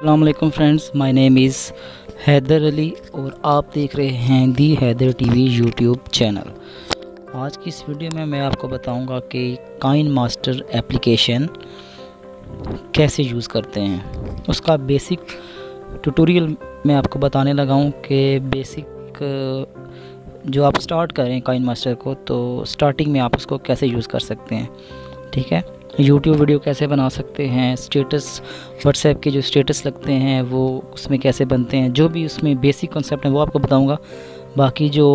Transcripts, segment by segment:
अस्सलाम वालेकुम friends, my name is Haider Ali और आप देख रहे हैं the Haider TV YouTube channel. आज की इस वीडियो में मैं आपको बताऊंगा कि काइनमास्टर एप्लीकेशन कैसे यूज़ करते हैं। उसका बेसिक ट्यूटोरियल मैं आपको बताने लगा हूं कि बेसिक जो आप स्टार्ट करें काइनमास्टर को, तो स्टार्टिंग में आप उसको कैसे यूज़ कर सकते हैं। ठीक है, यूट्यूब वीडियो कैसे बना सकते हैं, स्टेटस व्हाट्सएप के जो स्टेटस लगते हैं वो उसमें कैसे बनते हैं, जो भी उसमें बेसिक कॉन्सेप्ट है वो आपको बताऊंगा। बाकी जो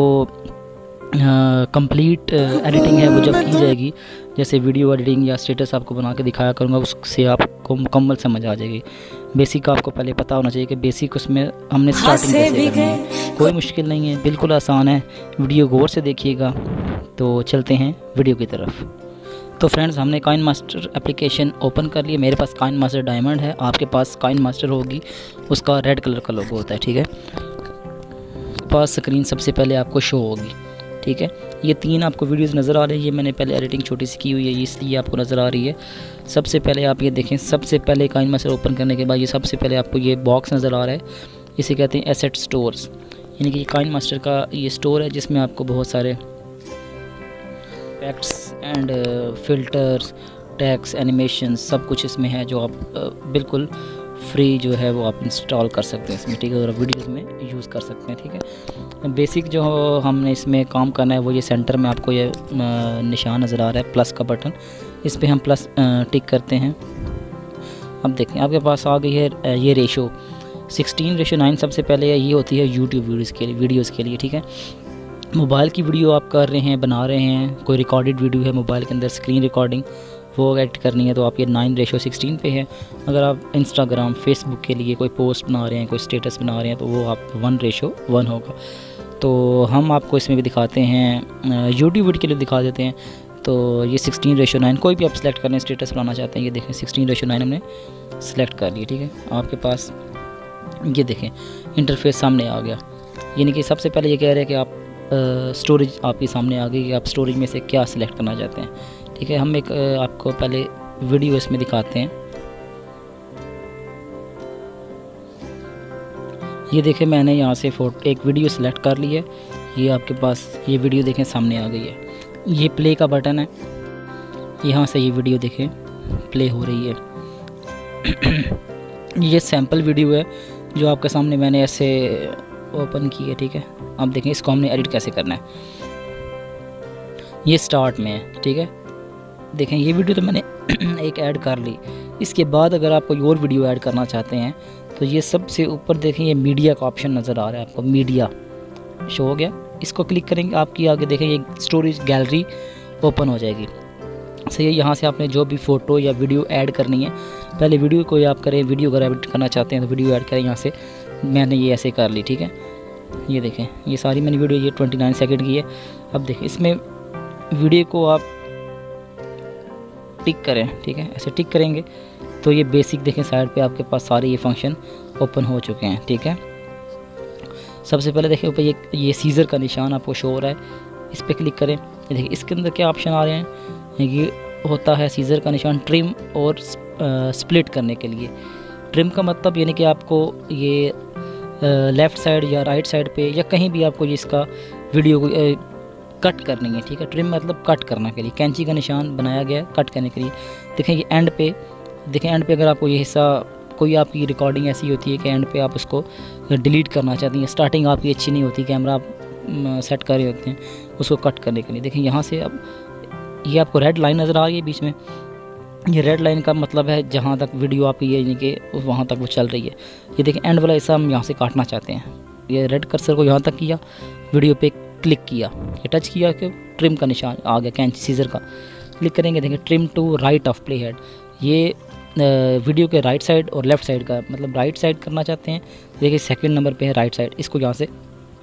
कंप्लीट एडिटिंग है वो जब की जाएगी, जैसे वीडियो एडिटिंग या स्टेटस आपको बना के दिखाया करूँगा, उससे आपको मुकम्मल समझ आ जाएगी। बेसिक आपको पहले पता होना चाहिए कि बेसिक उसमें हमने स्टार्टिंग कैसे करनी है। कोई मुश्किल नहीं है, बिल्कुल आसान है। वीडियो गौर से देखिएगा। तो चलते हैं वीडियो की तरफ। तो फ्रेंड्स, हमने काइनमास्टर एप्लीकेशन ओपन कर लिया। मेरे पास काइनमास्टर डायमंड है, आपके पास काइनमास्टर होगी, उसका रेड कलर का लोगो होता है। ठीक है, पास स्क्रीन सबसे पहले आपको शो होगी। ठीक है, ये 3 आपको वीडियोस नज़र आ रही है। ये मैंने पहले एडिटिंग छोटी सी की हुई है, इसलिए आपको नज़र आ रही है। सबसे पहले आप ये देखें, सबसे पहले काइनमास्टर ओपन करने के बाद ये सबसे पहले आपको ये बॉक्स नज़र आ रहा है। इसे कहते हैं एसेट स्टोर्स, यानी कि काइनमास्टर का ये स्टोर है जिसमें आपको बहुत सारे effects and filters, tags, animation सब कुछ इसमें है, जो आप बिल्कुल फ्री जो है वो आप इंस्टॉल कर सकते हैं इसमें। ठीक है, और वीडियोस में यूज़ कर सकते हैं। ठीक है, बेसिक जो हमने इसमें काम करना है वो ये सेंटर में आपको ये निशान नज़र आ रहा है, प्लस का बटन, इस पर हम प्लस टिक करते हैं। अब देखें आपके पास आ गई है ये रेशो 16:9। सबसे पहले ये होती है यूट्यूब वीडियोज़ के लिए। ठीक है, मोबाइल की वीडियो आप कर रहे हैं, बना रहे हैं, कोई रिकॉर्डेड वीडियो है मोबाइल के अंदर, स्क्रीन रिकॉर्डिंग वो एडिट करनी है, तो आप ये 9:16 पे है। अगर आप इंस्टाग्राम, फेसबुक के लिए कोई पोस्ट बना रहे हैं, कोई स्टेटस बना रहे हैं, तो वो आप 1:1 होगा। तो हम आपको इसमें भी दिखाते हैं, यूट्यूब वीडियो के लिए दिखा देते हैं। तो ये 16:9, कोई भी आप सेलेक्ट करें, स्टेटस बनाना चाहते हैं, ये देखें 16:9 हमने सेलेक्ट कर लिया। ठीक है, आपके पास ये देखें इंटरफेस सामने आ गया, यानी कि सबसे पहले ये कह रहे हैं कि आप स्टोरेज आपके सामने आ गई कि आप स्टोरेज में से क्या सिलेक्ट करना चाहते हैं। ठीक है, हम एक आपको पहले वीडियो इसमें दिखाते हैं। ये देखें मैंने यहाँ से एक वीडियो सिलेक्ट कर ली है। ये आपके पास ये वीडियो देखें सामने आ गई है। ये प्ले का बटन है, यहाँ से ये वीडियो देखें प्ले हो रही है। ये सैम्पल वीडियो है जो आपके सामने मैंने ऐसे ओपन की है। ठीक है, आप देखें इसको हमने एडिट कैसे करना है। ये स्टार्ट में है। ठीक है, देखें ये वीडियो तो मैंने एक ऐड कर ली। इसके बाद अगर आप कोई और वीडियो ऐड करना चाहते हैं तो ये सबसे ऊपर देखें ये मीडिया का ऑप्शन नज़र आ रहा है आपको, मीडिया शो हो गया। इसको क्लिक करेंगे, आपकी आगे देखें ये स्टोरेज गैलरी ओपन हो जाएगी। सही है, यहाँ से आपने जो भी फ़ोटो या वीडियो ऐड करनी है, पहले वीडियो को आप करें, वीडियो अगर एडिट करना चाहते हैं तो वीडियो ऐड करें। यहाँ से मैंने ये ऐसे कर ली। ठीक है, ये देखें ये सारी मैंने वीडियो ये 29 सेकंड की है। अब देखें इसमें वीडियो को आप टिक करें। ठीक है, ऐसे टिक करेंगे तो ये बेसिक देखें साइड पे आपके पास सारे ये फंक्शन ओपन हो चुके हैं। ठीक है, सबसे पहले देखें ऊपर ये सीज़र का निशान आपको शो हो रहा है, इस पर क्लिक करें। ये देखिए इसके अंदर क्या ऑप्शन आ रहे हैं। ये होता है सीज़र का निशान ट्रिम और स्प्लिट करने के लिए। ट्रिम का मतलब यानी कि आपको ये लेफ़्ट साइड या राइट साइड पे या कहीं भी आपको इसका वीडियो को कट करनी है। ठीक है, ट्रिम मतलब कट करने के लिए, कैंची का निशान बनाया गया है कट करने के लिए। देखें ये एंड पे, देखें एंड पे अगर आपको ये हिस्सा, कोई आपकी रिकॉर्डिंग ऐसी होती है कि एंड पे आप उसको डिलीट करना चाहती हैं, स्टार्टिंग आपकी अच्छी नहीं होती, कैमरा आप सेट कर रहे होते हैं उसको कट करने के लिए। देखें यहाँ से अब ये आपको रेड लाइन नज़र आ रही है बीच में। ये रेड लाइन का मतलब है जहाँ तक वीडियो आपकी ये यानी कि वहाँ तक वो चल रही है। ये देखें एंड वाला हिस्सा हम यहाँ से काटना चाहते हैं। ये रेड कर्सर को यहाँ तक किया, वीडियो पे क्लिक किया, ये टच किया कि ट्रिम का निशान आ गया, कैंची सीज़र का क्लिक करेंगे। देखें trim to right of play head, ये वीडियो के राइट साइड और लेफ़्ट साइड का मतलब राइट साइड करना चाहते हैं। देखिए सेकंड नंबर पे है राइट साइड, इसको यहाँ से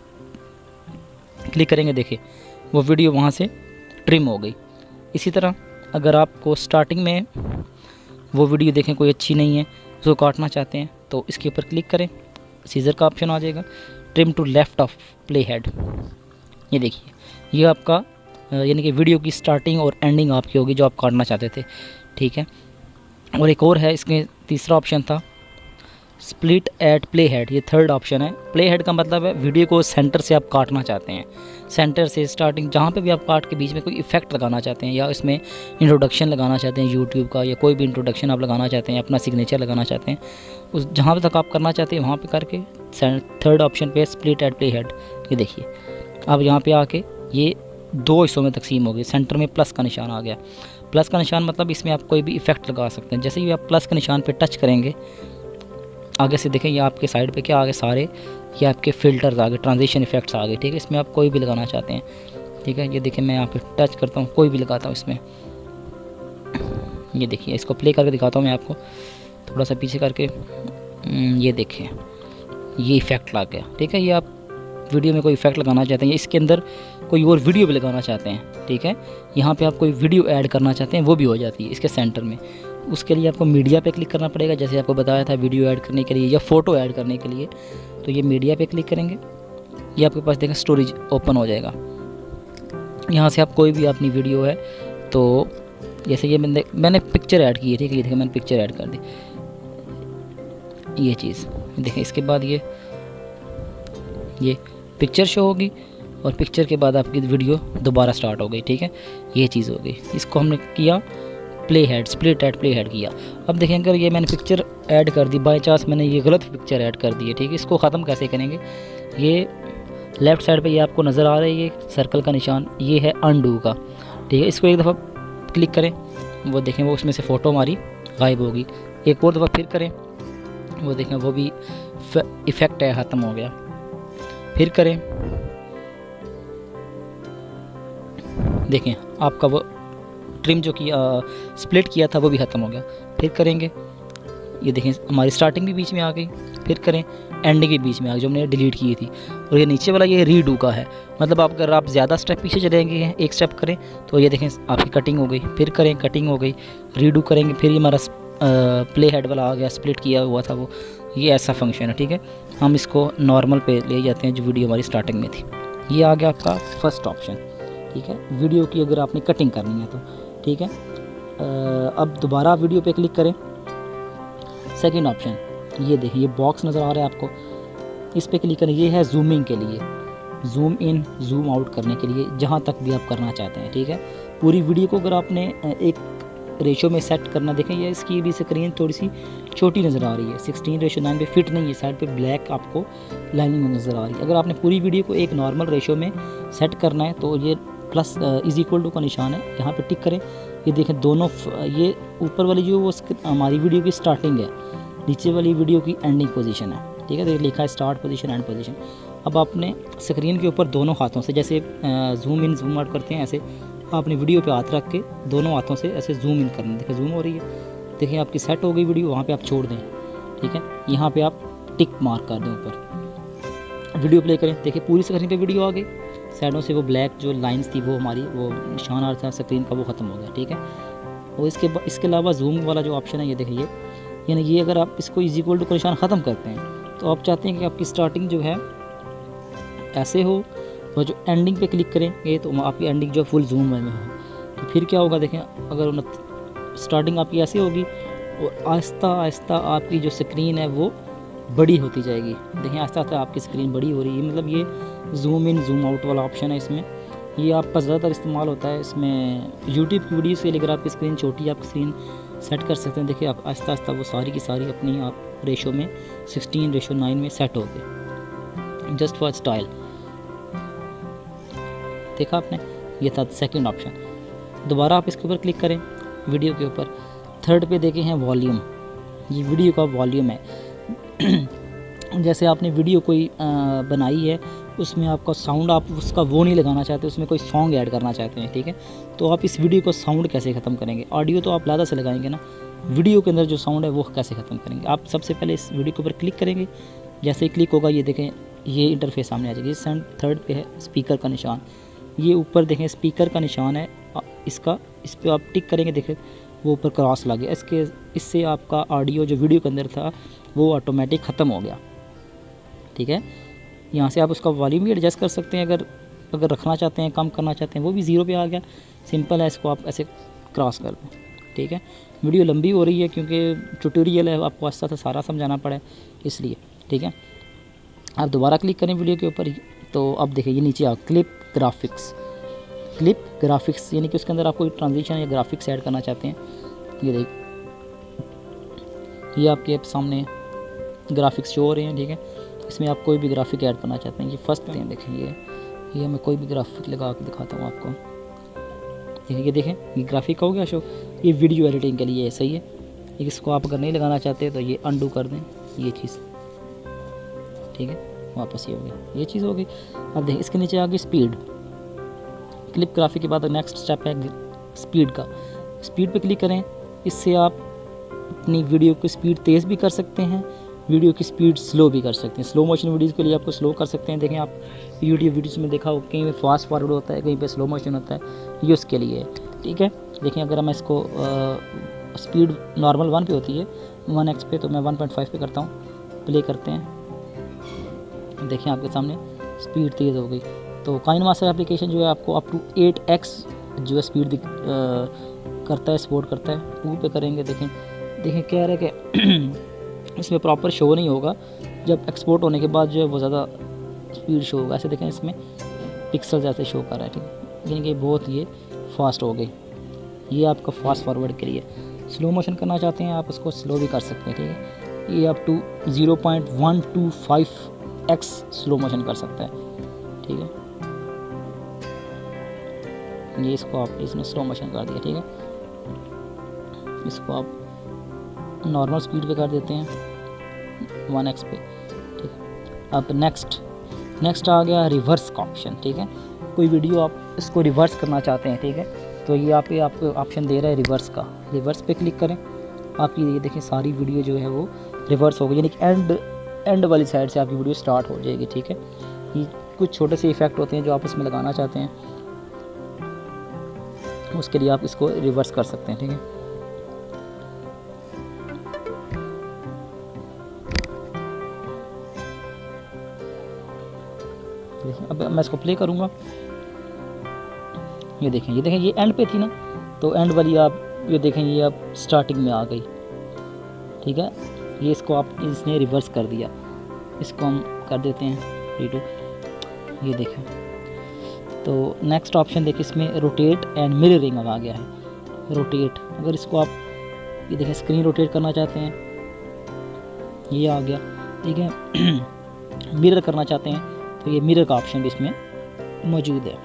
क्लिक करेंगे, देखिए वो वीडियो वहाँ से ट्रिम हो गई। इसी तरह अगर आपको स्टार्टिंग में वो वीडियो देखें कोई अच्छी नहीं है, उसको काटना चाहते हैं, तो इसके ऊपर क्लिक करें, सीज़र का ऑप्शन आ जाएगा, trim to left of play head. ये देखिए ये आपका यानी कि वीडियो की स्टार्टिंग और एंडिंग आपकी होगी जो आप काटना चाहते थे। ठीक है, और एक और है इसमें तीसरा ऑप्शन था स्प्लिट एट प्ले हेड, ये थर्ड ऑप्शन है। प्ले हेड का मतलब है वीडियो को सेंटर से आप काटना चाहते हैं, सेंटर से स्टार्टिंग जहाँ पे भी आप काट के बीच में कोई इफेक्ट लगाना चाहते हैं या इसमें इंट्रोडक्शन लगाना चाहते हैं यूट्यूब का, या कोई भी इंट्रोडक्शन आप लगाना चाहते हैं, अपना सिग्नेचर लगाना चाहते हैं, उस जहाँ तक आप करना चाहते हैं वहाँ पे करके थर्ड ऑप्शन पे स्प्लिट एट प्ले हेड। ये देखिए अब यहाँ पे आके ये 2 हिस्सों में तकसीम हो गई। सेंटर में प्लस का निशान आ गया। प्लस का निशान मतलब इसमें आप कोई भी इफेक्ट लगा सकते हैं। जैसे ही आप प्लस के निशान पे टच करेंगे आगे से देखें ये आपके साइड पे क्या आ गए सारे, ये आपके फ़िल्टर्स आ गए, ट्रांजिशन इफेक्ट्स आ गए। ठीक है, इसमें आप कोई भी लगाना चाहते हैं। ठीक है, ये देखिए मैं यहाँ पे टच करता हूँ, कोई भी लगाता हूँ इसमें। ये देखिए इसको प्ले करके दिखाता हूँ मैं आपको, थोड़ा सा पीछे करके। ये देखिए ये इफ़ेक्ट लग गया। ठीक है, ये आप वीडियो में कोई इफेक्ट लगाना चाहते हैं, इसके अंदर कोई और वीडियो भी लगाना चाहते हैं। ठीक है, यहाँ पे आप कोई वीडियो ऐड करना चाहते हैं वो भी हो जाती है इसके सेंटर में। उसके लिए आपको मीडिया पे क्लिक करना पड़ेगा, जैसे आपको बताया था वीडियो ऐड करने के लिए या फ़ोटो ऐड करने के लिए। तो ये मीडिया पे क्लिक करेंगे, ये आपके पास देखें स्टोरेज ओपन हो जाएगा। यहाँ से आप कोई भी अपनी वीडियो है तो जैसे ये मैंने पिक्चर ऐड की है। ठीक है, ये देखिए मैंने पिक्चर ऐड कर दी, ये चीज़ देखें। इसके बाद ये पिक्चर शो होगी और पिक्चर के बाद आपकी वीडियो दोबारा स्टार्ट हो गई। ठीक है, ये चीज़ हो गई। इसको हमने किया play head, split at play head किया। अब देखें अगर ये मैंने पिक्चर ऐड कर दी, बाय चांस मैंने ये गलत पिक्चर ऐड कर दी है। ठीक है, इसको ख़त्म कैसे करेंगे? ये लेफ़्ट साइड पे ये आपको नज़र आ रहा है, ये सर्कल का निशान, ये है अनडू का। ठीक है, इसको एक दफ़ा क्लिक करें, वो देखें वो उसमें से फ़ोटो हमारी गायब होगी। एक और दफ़ा फिर करें, वो देखें वो भी इफ़ेक्ट है ख़त्म हो गया। फिर करें, देखें आपका वो ट्रिम जो किया स्प्लिट किया था वो भी ख़त्म हो गया। फिर करेंगे, ये देखें हमारी स्टार्टिंग भी बीच में आ गई। फिर करें, एंडिंग भी बीच में आ गई जो हमने डिलीट की थी। और ये नीचे वाला ये रीडू का है, मतलब आप अगर आप ज़्यादा स्टेप पीछे चलेंगे, एक स्टेप करें तो ये देखें आपकी कटिंग हो गई। फिर करें, कटिंग हो गई, रीडू करेंगे, फिर ये हमारा प्ले हेड वाला आ गया, स्प्लिट किया हुआ था वो। ये ऐसा फंक्शन है। ठीक है, हम इसको नॉर्मल पे ले जाते हैं जो वीडियो हमारी स्टार्टिंग में थी। ये आ गया आपका फर्स्ट ऑप्शन। ठीक है, वीडियो की अगर आपने कटिंग करनी है तो। ठीक है, अब दोबारा वीडियो पे क्लिक करें, सेकंड ऑप्शन ये देखिए ये बॉक्स नज़र आ रहा है आपको, इस पे क्लिक करें। ये है जूमिंग के लिए, जूम इन जूम आउट करने के लिए, जहाँ तक भी आप करना चाहते हैं। ठीक है, पूरी वीडियो को अगर आपने एक रेशो में सेट करना, देखें ये इसकी भी स्क्रीन थोड़ी सी छोटी नज़र आ रही है, 16:9 पे फिट नहीं है, साइड पे ब्लैक आपको लाइनिंग में नज़र आ रही है। अगर आपने पूरी वीडियो को एक नॉर्मल रेशो में सेट करना है तो ये प्लस इज इक्वल टू का निशान है, यहाँ पे टिक करें। ये देखें दोनों, ये ऊपर वाली जो वो हमारी वीडियो की स्टार्टिंग है, नीचे वाली वीडियो की एंडिंग पोजीशन है। ठीक है, तो लिखा है स्टार्ट पोजीशन एंड पोजीशन। अब आपने स्क्रीन के ऊपर दोनों हाथों से जैसे जूम इन जूम आउट करते हैं, ऐसे आपने वीडियो पे हाथ रख के दोनों हाथों से ऐसे जूम इन करना। देखिए जूम हो रही है, देखिए आपकी सेट हो गई वीडियो, वहाँ पे आप छोड़ दें। ठीक है, यहाँ पे आप टिक मार्क कर दें ऊपर, वीडियो प्ले करें। देखिए पूरी स्क्रीन पे वीडियो आ गई, साइडों से वो ब्लैक जो लाइंस थी वो हमारी वो निशान आ रहा था स्क्रीन का वो ख़त्म हो गया। ठीक है, और इसके अलावा जूम वाला जो ऑप्शन है ये देखिए, यानी ये अगर आप इसको इज इक्वल टू का निशान ख़त्म करते हैं तो आप चाहते हैं कि आपकी स्टार्टिंग जो है ऐसे हो और जो एंडिंग पे क्लिक करेंगे तो आपकी एंडिंग जो फुल जूम में हो। तो फिर क्या होगा, देखें अगर स्टार्टिंग आपकी ऐसी होगी और आहिस्ता आहिस्ता आपकी जो स्क्रीन है वो बड़ी होती जाएगी। देखें आहिस्ता आहिस्ता आपकी स्क्रीन बड़ी हो रही है, मतलब ये जूम इन जूम आउट वाला ऑप्शन है इसमें। ये आपका ज़्यादातर इस्तेमाल होता है इसमें यूट्यूब की वीडियो से लेकर आपकी स्क्रीन छोटी है, आप स्क्रीन सेट कर सकते हैं। देखिए आप आहिस्ता आहिस्ता वो सारी की सारी अपनी आप रेशो में 16:9 में सेट हो गए, जस्ट फॉर स्टाइल। देखा आपने, ये था सेकंड ऑप्शन। दोबारा आप इसके ऊपर क्लिक करें, वीडियो के ऊपर थर्ड पे देखे हैं वॉल्यूम, ये वीडियो का वॉल्यूम है। जैसे आपने वीडियो कोई बनाई है, उसमें आपका साउंड आप उसका वो नहीं लगाना चाहते, उसमें कोई सॉन्ग ऐड करना चाहते हैं। ठीक है, तो आप इस वीडियो को साउंड कैसे ख़त्म करेंगे? ऑडियो तो आप अलग से लगाएंगे ना, वीडियो के अंदर जो साउंड है वो कैसे ख़त्म करेंगे? आप सबसे पहले इस वीडियो के ऊपर क्लिक करेंगे, जैसे ही क्लिक होगा ये देखें ये इंटरफेस सामने आ जाएगी। थर्ड पे है स्पीकर का निशान, ये ऊपर देखें स्पीकर का निशान है इसका, इस पर आप टिक करेंगे, देखें वो ऊपर क्रॉस लगे, इससे आपका ऑडियो जो वीडियो के अंदर था वो ऑटोमेटिक ख़त्म हो गया। ठीक है, यहाँ से आप उसका वॉल्यूम भी एडजस्ट कर सकते हैं, अगर रखना चाहते हैं, कम करना चाहते हैं, वो भी 0 पे आ गया। सिंपल है, इसको आप ऐसे क्रॉस कर दें। ठीक है। वीडियो लंबी हो रही है क्योंकि ट्यूटोरियल है, आपको आस्ता आस्ता सारा समझाना पड़ा है इसलिए, ठीक है। आप दोबारा क्लिक करें वीडियो के ऊपर, तो अब देखिए ये नीचे आ क्लिप ग्राफिक्स यानी कि उसके अंदर आप कोई ट्रांजिशन या ग्राफिक्स ऐड करना चाहते हैं। ये देख, ये आपके सामने ग्राफिक्स शो हो रहे हैं, ठीक है। इसमें आप कोई भी ग्राफिक ऐड करना चाहते हैं, ये फर्स्ट हैं, देखें ये मैं कोई भी ग्राफिक लगा के दिखाता हूँ आपको। ये देखें, ये ग्राफिक हो गया शो, ये वीडियो एडिटिंग के लिए है, सही है। इसको आप अगर नहीं लगाना चाहते तो ये अनडू कर दें, ये चीज़, ठीक है, वापस ये हो गया, ये चीज़ हो गई। अब देखें इसके नीचे आ गई स्पीड। क्लिप ग्राफिक के बाद नेक्स्ट स्टेप है स्पीड का। स्पीड पे क्लिक करें, इससे आप अपनी वीडियो की स्पीड तेज़ भी कर सकते हैं, वीडियो की स्पीड स्लो भी कर सकते हैं। स्लो मोशन वीडियोज़ के लिए आपको स्लो कर सकते हैं। देखें आप यूट्यूब वीडियोज़ में देखा हो, कहीं पे फास्ट फॉरवर्ड होता है, कहीं पे स्लो मोशन होता है, ये उसके लिए है, ठीक है। देखें अगर मैं इसको स्पीड नॉर्मल 1 पे होती है, 1x पे, तो मैं 1.5 पे करता हूँ, प्ले करते हैं, देखें आपके सामने स्पीड तेज़ हो गई। तो काइनमास्टर एप्लीकेशन जो है आपको अप टू 8x जो है स्पीड करता है, सपोर्ट करता है। 2 पे करेंगे, देखें कह रहे हैं कि इसमें प्रॉपर शो नहीं होगा, जब एक्सपोर्ट होने के बाद जो है वो ज़्यादा स्पीड शो होगा। ऐसे देखें इसमें पिक्सल ऐसे शो कर रहा है, ठीक है, यानी कि बहुत ये फास्ट हो गई। ये आपका फास्ट फॉरवर्ड के लिए। स्लो मोशन करना चाहते हैं आप, उसको स्लो भी कर सकते हैं, ठीक है। ये up to 0.125x slow motion कर सकता है, ठीक है। ये इसको आप इसने स्लो मोशन कर दिया, ठीक है। इसको आप नॉर्मल स्पीड पे कर देते हैं 1x पे, ठीक है। अब नेक्स्ट आ गया रिवर्स का ऑप्शन, ठीक है। कोई वीडियो आप इसको रिवर्स करना चाहते हैं, ठीक है, तो ये आपको ऑप्शन दे रहा है रिवर्स का। रिवर्स पे क्लिक करें, आपकी ये देखें सारी वीडियो जो है वो रिवर्स हो गई, यानी कि एंड वाली साइड से आपकी वीडियो स्टार्ट हो जाएगी, ठीक है। ये कुछ छोटे से इफेक्ट होते हैं जो आप इसमें लगाना चाहते हैं, उसके लिए आप इसको रिवर्स कर सकते हैं, ठीक है। अब मैं इसको प्ले करूँगा, ये देखें ये एंड पे थी ना, तो एंड वाली आप ये देखें ये अब स्टार्टिंग में आ गई, ठीक है। ये इसको आप इसने रिवर्स कर दिया, इसको हम कर देते हैं रीडू, ये देखें। तो नेक्स्ट ऑप्शन देखिए इसमें रोटेट एंड मिररिंग अब आ गया है। रोटेट, अगर इसको आप ये देखें स्क्रीन रोटेट करना चाहते हैं, ये आ गया, ठीक है। मिरर करना चाहते हैं तो ये मिरर का ऑप्शन भी इसमें मौजूद है।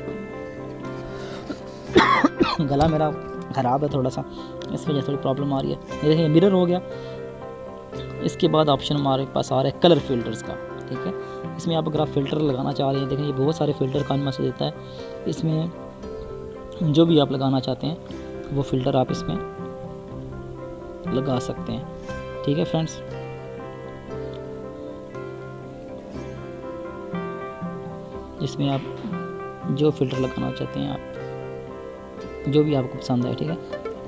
गला मेरा ख़राब है थोड़ा सा, इस वजह से थोड़ी प्रॉब्लम आ रही है। ये देखिए मिरर हो गया। इसके बाद ऑप्शन हमारे पास आ रहा है कलर फिल्टर्स का, ठीक है। इसमें आप अगर आप फ़िल्टर लगाना चाह रहे हैं, देखें ये बहुत सारे फ़िल्टर काइनमास्टर देता है, इसमें जो भी आप लगाना चाहते हैं वो फ़िल्टर आप इसमें लगा सकते हैं, ठीक है फ्रेंड्स। इसमें आप जो फ़िल्टर लगाना चाहते हैं, आप जो भी आपको पसंद है, ठीक है।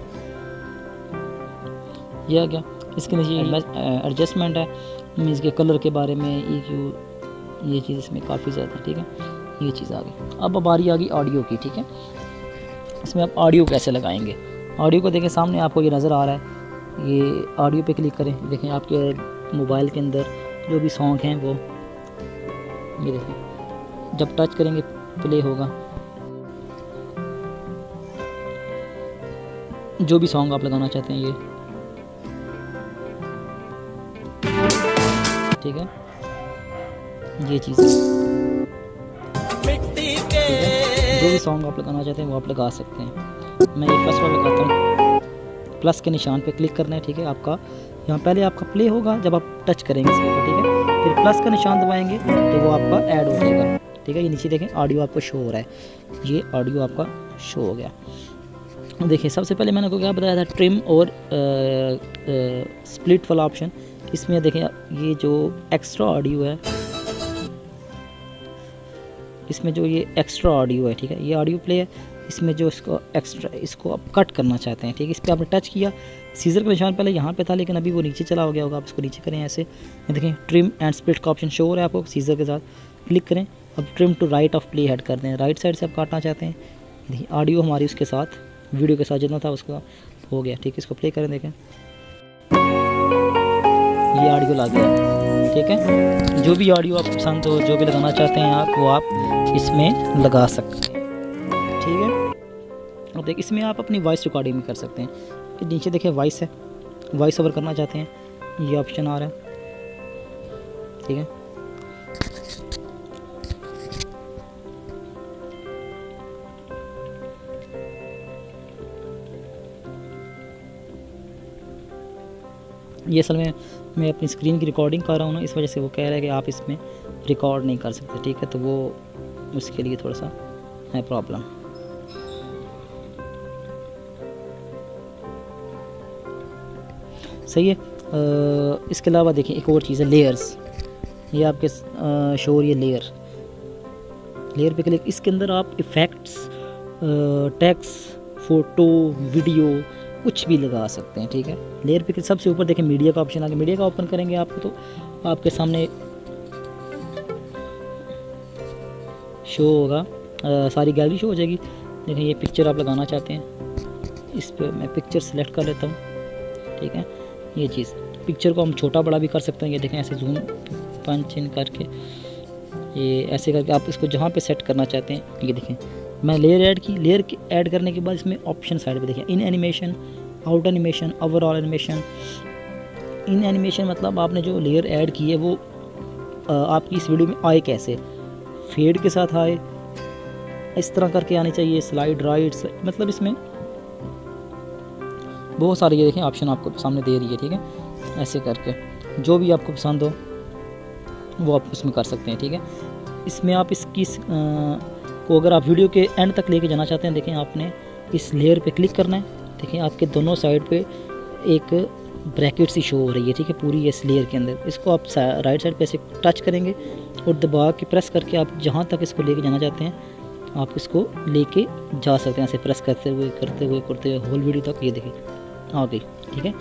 यह आ गया। इसके नीचे एडजस्टमेंट है, मीन्स के कलर के बारे में EQ, ये चीज़ इसमें काफ़ी ज़्यादा, ठीक है। ये चीज़ आ गई। अब बारी आ गई ऑडियो की, ठीक है। इसमें आप ऑडियो कैसे लगाएंगे, ऑडियो को देखें सामने आपको ये नज़र आ रहा है, ये ऑडियो पे क्लिक करें, देखें आपके मोबाइल के अंदर जो भी सॉन्ग हैं वो ये देखें, जब टच करेंगे प्ले होगा। जो भी सॉन्ग आप लगाना चाहते हैं ये, ठीक है, ये चीज़, जो भी सॉन्ग आप लगाना चाहते हैं वो आप लगा सकते हैं। मैं ये फर्स्ट वाला लगाता हूँ, प्लस के निशान पे क्लिक करना है, ठीक है। आपका यहाँ पहले आपका प्ले होगा जब आप टच करेंगे इसके ऊपर, ठीक है, फिर प्लस का निशान दबाएंगे तो वो आपका ऐड हो जाएगा, ठीक है। ये नीचे देखें ऑडियो आपको शो हो रहा है, ये ऑडियो आपका शो हो गया। देखिए सबसे पहले मैंने आपको क्या बताया था, ट्रिम और स्प्लिट वाला ऑप्शन। इसमें देखें ये जो एक्स्ट्रा ऑडियो है, इसमें जो ये एक्स्ट्रा ऑडियो है, ठीक है, ये ऑडियो प्ले है। इसमें जो इसको एक्स्ट्रा, इसको आप कट करना चाहते हैं, ठीक है, इस पर आपने टच किया, सीजर का निशान पहले यहाँ पे था लेकिन अभी वो नीचे चला हो गया होगा, आप इसको नीचे करें ऐसे, देखें ट्रिम एंड स्प्लिट का ऑप्शन शो हो रहा है आपको, सीजर के साथ क्लिक करें। अब trim to right of play head कर दें, राइट साइड से आप काटना चाहते हैं। देखिए ऑडियो हमारी उसके साथ, वीडियो के साथ जितना था उसका हो गया, ठीक है। इसको प्ले करें, देखें ये ऑडियो ला गया, ठीक है। जो भी ऑडियो आप पसंद हो, जो भी लगाना चाहते हैं आप, वो आप इसमें लगा सकते हैं, ठीक है। और देख इसमें आप अपनी वॉइस रिकॉर्डिंग भी कर सकते हैं। नीचे देखिए वॉइस है, वॉइस ओवर करना चाहते हैं, ये ऑप्शन आ रहा है, ठीक है। ये असल में मैं अपनी स्क्रीन की रिकॉर्डिंग कर रहा हूँ ना, इस वजह से वो कह रहा है कि आप इसमें रिकॉर्ड नहीं कर सकते, ठीक है। तो वो उसके लिए थोड़ा सा है प्रॉब्लम। सही है। इसके अलावा देखिए एक और चीज़ है, लेयर्स। ये आपके शो हो रही है लेयर पे क्लिक। इसके अंदर आप इफ़ेक्ट्स, टेक्स्ट, फ़ोटो, वीडियो कुछ भी लगा सकते हैं, ठीक है। लेयर पे सबसे ऊपर देखें मीडिया का ऑप्शन आ गया। मीडिया का ओपन करेंगे आपको तो आपके सामने शो होगा, सारी गैलरी शो हो जाएगी। देखें ये पिक्चर आप लगाना चाहते हैं, इस पर मैं पिक्चर सेलेक्ट कर लेता हूँ, ठीक है। ये चीज़ पिक्चर को हम छोटा बड़ा भी कर सकते हैं। ये देखें ऐसे जूम पंच इन करके, ये ऐसे करके आप इसको जहाँ पे सेट करना चाहते हैं, ये देखें मैं लेयर ऐड की। लेयर ऐड करने के बाद इसमें ऑप्शन साइड पे देखें, in animation, out animation, overall animation. In animation मतलब आपने जो लेयर ऐड की है वो आपकी इस वीडियो में आए कैसे, फेड के साथ आए, इस तरह करके आनी चाहिए, स्लाइड राइट, मतलब इसमें बहुत सारे ये देखें ऑप्शन आपको सामने दे रही है, ठीक है। ऐसे करके जो भी आपको पसंद हो वो आप उसमें कर सकते हैं, ठीक है। इसमें आप इसकी को अगर आप वीडियो के एंड तक लेके जाना चाहते हैं, देखें आपने इस लेयर पे क्लिक करना है। देखें आपके दोनों साइड पे एक ब्रैकेट सी शो हो रही है, ठीक है, पूरी इस लेयर के अंदर। इसको आप राइट साइड पे ऐसे टच करेंगे और दबा के प्रेस करके आप जहाँ तक इसको लेके जाना चाहते हैं आप इसको लेके जा सकते हैं, ऐसे प्रेस करते हुए होल वीडियो तक। ये देखिए आ गई, ठीक है।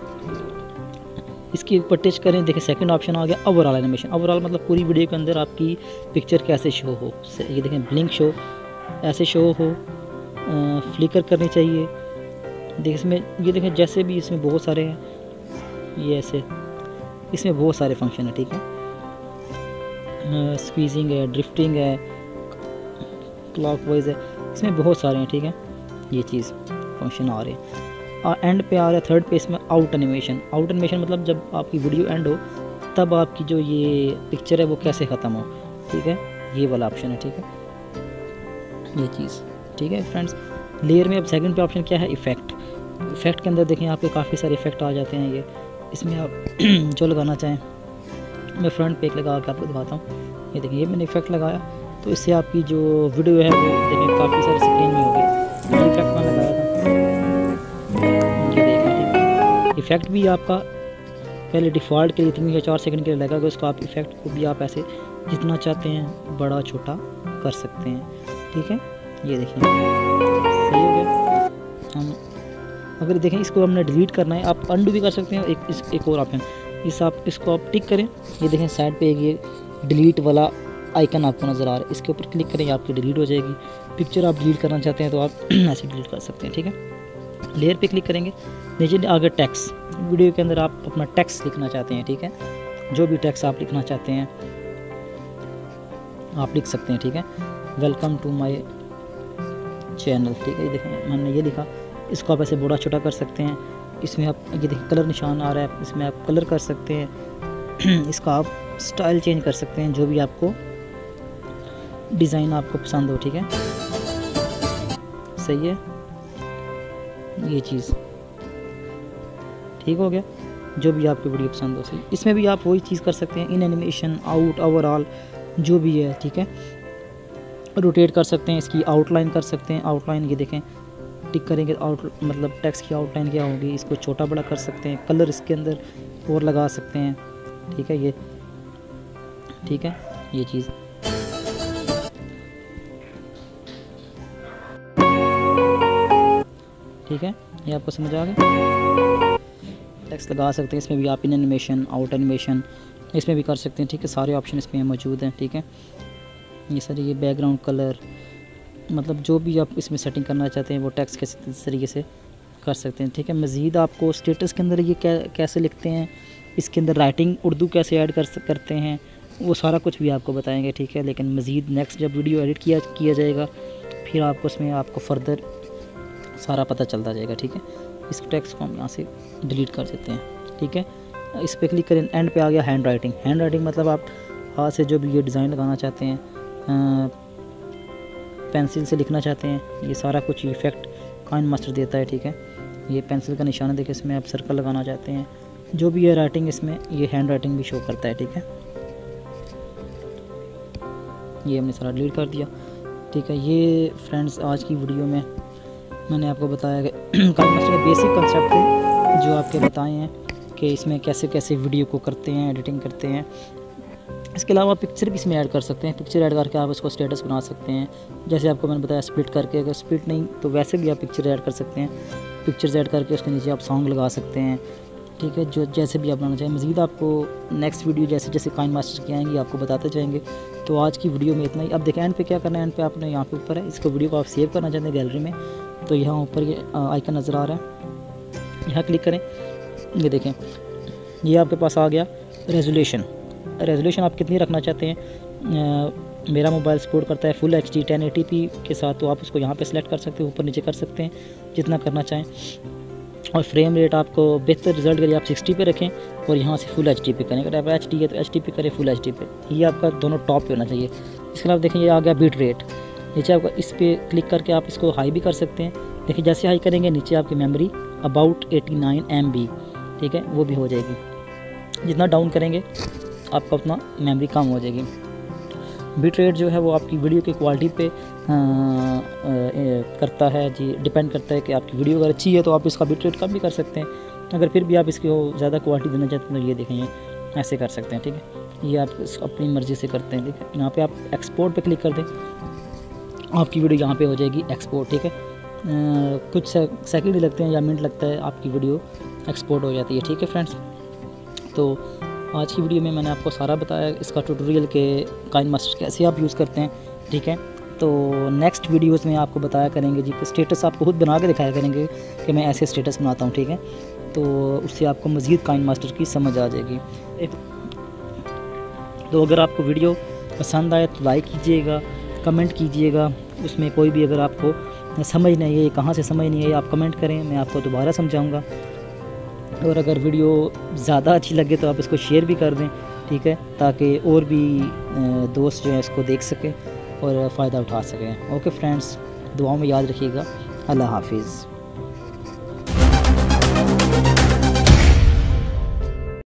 इसके ऊपर टच करें, देखिए सेकंड ऑप्शन आ गया ओवरऑल एनिमेशन। ओवरऑल मतलब पूरी वीडियो के अंदर आपकी पिक्चर कैसे शो हो। ये देखें ब्लिंक शो, ऐसे शो हो, फ्लिकर करनी चाहिए। देखिए इसमें ये देखें जैसे भी इसमें बहुत सारे हैं, ये ऐसे इसमें बहुत सारे फंक्शन है, ठीक है। स्क्वीजिंग है, ड्रिफ्टिंग है, क्लॉकवाइज है, इसमें बहुत सारे हैं, ठीक है। ये चीज़ फंक्शन आ रहे हैं। एंड पे आ रहा है थर्ड पे इसमें आउट एनिमेशन। आउट एनिमेशन मतलब जब आपकी वीडियो एंड हो तब आपकी जो ये पिक्चर है वो कैसे ख़त्म हो, ठीक है। ये वाला ऑप्शन है, ठीक है, ये चीज़, ठीक है फ्रेंड्स। लेयर में अब सेकंड पे ऑप्शन क्या है, इफ़ेक्ट। इफ़ेक्ट के अंदर देखें यहाँ पे काफ़ी सारे इफ़ेक्ट आ जाते हैं। ये इसमें आप जो लगाना चाहें, मैं फ्रंट पे एक लगा के आपको दिखाता हूँ। ये देखिए ये मैंने इफ़ेक्ट लगाया तो इससे आपकी जो वीडियो है वो देखें काफ़ी सारी स्क्रीन में होगी। ये इफ़ेक्ट मैं लगाया था, इफ़ेक्ट भी आपका पहले डिफ़ॉल्ट के लिए 3 या 4 सेकंड के लिए लगेगा। उसको आप इफ़ेक्ट को भी आप ऐसे जितना चाहते हैं बड़ा छोटा कर सकते हैं, ठीक है। ये देखिए सही हो गया। हम अगर देखें इसको हमने डिलीट करना है, आप अंडू भी कर सकते हैं। एक और ऑप्शन इसको आप टिक करें। ये देखें साइड पे ये डिलीट वाला आइकन आपको नज़र आ रहा है, इसके ऊपर क्लिक करें, आपकी डिलीट हो जाएगी। पिक्चर आप डिलीट करना चाहते हैं तो आप ऐसे डिलीट कर सकते हैं, ठीक है। लेयर पे क्लिक करेंगे, नीचे आगे टेक्स्ट। वीडियो के अंदर आप अपना टेक्स्ट लिखना चाहते हैं, ठीक है। जो भी टेक्स्ट आप लिखना चाहते हैं आप लिख सकते हैं, ठीक है। वेलकम टू माय चैनल, ठीक है। ये देखें हमने ये लिखा, इसको आप ऐसे बड़ा छोटा कर सकते हैं। इसमें आप ये देखिए कलर निशान आ रहा है, इसमें आप कलर कर सकते हैं। इसका आप स्टाइल चेंज कर सकते हैं, जो भी आपको डिज़ाइन आपको पसंद हो, ठीक है। सही है, ये चीज़ ठीक हो गया। जो भी आपको वीडियो पसंद हो सही, इसमें भी आप वही चीज़ कर सकते हैं, इन एनिमेशन, आउट, ओवरऑल जो भी है, ठीक है। रोटेट कर सकते हैं, इसकी आउटलाइन कर सकते हैं। आउटलाइन ये देखें टिक करेंगे आउट मतलब टेक्स्ट की आउटलाइन क्या होगी, इसको छोटा बड़ा कर सकते हैं। कलर इसके अंदर और लगा सकते हैं, ठीक है। ये ठीक है, ये चीज़ ठीक है, ये आपको समझ आ गया। टेक्स्ट लगा सकते हैं, इसमें भी आप इन एनिमेशन, आउट एनिमेशन इसमें भी कर सकते हैं, ठीक है। सारे ऑप्शन इसमें मौजूद हैं, ठीक है। ये सारे ये बैकग्राउंड कलर मतलब जो भी आप इसमें सेटिंग करना चाहते हैं वो टेक्स्ट के तरीके से कर सकते हैं, ठीक है। मज़ीद आपको स्टेटस के अंदर ये कैसे लिखते हैं, इसके अंदर राइटिंग उर्दू कैसे ऐड करते हैं, वो सारा कुछ भी आपको बताएंगे, ठीक है। लेकिन मज़ीद नेक्स्ट जब वीडियो एडिट किया जाएगा फिर आपको उसमें आपको फर्दर सारा पता चलता जाएगा, ठीक है। इस टेक्स्ट को हम यहाँ से डिलीट कर देते हैं, ठीक है। इस पर क्लिक करें, एंड पे आ गया हैंड राइटिंग मतलब आप हाथ से जो भी ये डिज़ाइन लगाना चाहते हैं, पेंसिल से लिखना चाहते हैं, ये सारा कुछ इफेक्ट काइनमास्टर देता है, ठीक है। ये पेंसिल का निशान देखिए, इसमें आप सर्कल लगाना चाहते हैं, जो भी है राइटिंग इसमें ये हैंड राइटिंग भी शो करता है, ठीक है। ये हमने सारा डिलीट कर दिया, ठीक है। ये फ्रेंड्स आज की वीडियो में मैंने आपको बताया कि काइनमास्टर के बेसिक कंसेप्ट थे जो आपके बताए हैं कि इसमें कैसे कैसे वीडियो को करते हैं, एडिटिंग करते हैं। इसके अलावा पिक्चर भी इसमें ऐड कर सकते हैं, पिक्चर ऐड करके आप इसको स्टेटस बना सकते हैं। जैसे आपको मैंने बताया स्प्लिट करके, अगर स्प्लिट नहीं तो वैसे भी आप पिक्चर ऐड कर सकते हैं, पिक्चर्स ऐड करके उसके नीचे आप सॉन्ग लगा सकते हैं, ठीक है। जो जैसे भी आप बनाना चाहें। मज़ीद आपको नेक्स्ट वीडियो जैसे जैसे काइनमास्टर की आएंगी आपको बताते जाएंगे। तो आज की वीडियो में इतना ही। अब देखें एंड पे क्या करना है, एंड पे आपने यहाँ पे ऊपर है, इसको वीडियो को आप सेव करना चाहते हैं गैलरी में, तो यहाँ ऊपर ये आइकन नज़र आ रहा है, यहाँ क्लिक करें। ये देखें ये आपके पास आ गया रेजोल्यूशन आप कितनी रखना चाहते हैं। मेरा मोबाइल सपोर्ट करता है फुल HD 1080p के साथ, तो आप उसको यहाँ पे सिलेक्ट कर सकते हैं, ऊपर नीचे कर सकते हैं जितना करना चाहें। और फ्रेम रेट आपको बेहतर रिजल्ट के लिए आप 60 पे रखें और यहाँ से फुल HD पे करें। अगर आप HD है तो HD पे करें, फुल HD पे, ये आपका दोनों टॉप पे होना चाहिए। इसके अलावा देखें ये आ गया बीट रेट, नीचे आपका इस पर क्लिक करके आप इसको हाई भी कर सकते हैं। देखिए जैसे हाई करेंगे नीचे आपकी मेमोरी अबाउट 89 MB, ठीक है, वो भी हो जाएगी। जितना डाउन करेंगे आपका उतना मेमोरी कम हो जाएगी। बिट रेट जो है वो आपकी वीडियो की क्वालिटी पे करता है जी, डिपेंड करता है कि आपकी वीडियो अगर अच्छी है तो आप इसका बिट रेट कम भी कर सकते हैं। अगर फिर भी आप इसकी ज़्यादा क्वालिटी देना चाहते हैं तो ये देखें ऐसे कर सकते हैं, ठीक है। ये आप अपनी मर्ज़ी से करते हैं, ठीक है। यहाँ पे आप एक्सपोर्ट पे क्लिक कर दें, आपकी वीडियो यहाँ पे हो जाएगी एक्सपोर्ट, ठीक है। कुछ सेकंड ही लगते हैं या मिनट लगता है, आपकी वीडियो एक्सपोर्ट हो जाती है, ठीक है फ्रेंड्स। तो आज की वीडियो में मैंने आपको सारा बताया इसका ट्यूटोरियल के काइनमास्टर कैसे आप यूज़ करते हैं, ठीक है। तो नेक्स्ट वीडियोस में आपको बताया करेंगे जी कि स्टेटस आपको खुद बना के दिखाया करेंगे कि मैं ऐसे स्टेटस बनाता हूँ, ठीक है। तो उससे आपको मज़ीद काइनमास्टर की समझ आ जाएगी। तो अगर आपको वीडियो पसंद आए तो लाइक कीजिएगा, कमेंट कीजिएगा, उसमें कोई भी अगर आपको समझ नहीं है, कहाँ से समझ नहीं है, आप कमेंट करें, मैं आपको दोबारा समझाऊँगा। और अगर वीडियो ज़्यादा अच्छी लगे तो आप इसको शेयर भी कर दें, ठीक है, ताकि और भी दोस्त जो हैं इसको देख सकें और फ़ायदा उठा सकें। ओके फ्रेंड्स, दुआओं में याद रखिएगा। अल्लाह हाफिज़।